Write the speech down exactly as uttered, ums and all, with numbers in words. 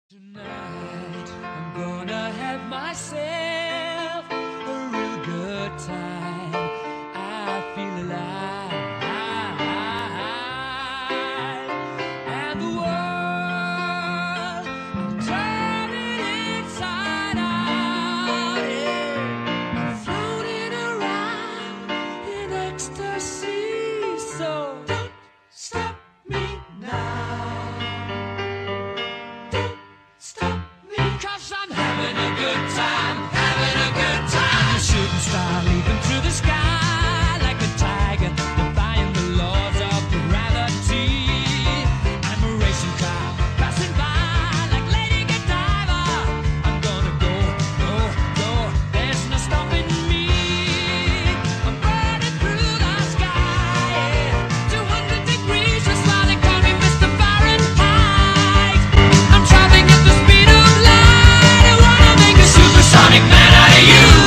Tonight, I'm gonna have myself a real good time. I feel alive, and the world, I'm turning inside out, yeah. I'm floating around in ecstasy, so don't stop me now. Stop me, cause I'm having a good time, having a good time. I'm a shooting star leaping through the sky like a tiger, defying the laws of gravity. I'm a racing car passing by like Lady Godiva. I'm gonna go, go, go, there's no stopping me. I'm burning through the sky, yeah. two hundred degrees, that's why they call me Mister Fahrenheit. I'm traveling at the speed of light. I wanna make a supersonic man out of you.